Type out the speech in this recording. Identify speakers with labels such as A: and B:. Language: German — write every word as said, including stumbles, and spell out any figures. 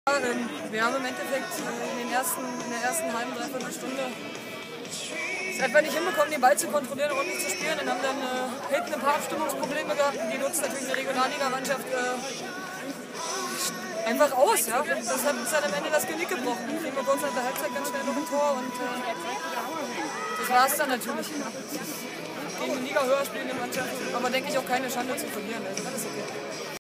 A: Ähm, wir haben im Endeffekt in, den ersten, in der ersten halben, dreiviertel Stunde es einfach nicht hinbekommen, den Ball zu kontrollieren und ordentlich zu spielen. Dann haben dann äh, hinten ein paar Abstimmungsprobleme gehabt. Die nutzt natürlich eine Regionalliga-Mannschaft äh, einfach aus. Ja? Und das hat uns dann am Ende das Genick gebrochen. Dann kriegen wir kurz nach der Halbzeit ganz schnell noch ein Tor und äh, das war es dann natürlich. Gegen eine Liga höher spielende Mannschaft, aber denke ich auch keine Schande zu verlieren. Also alles okay.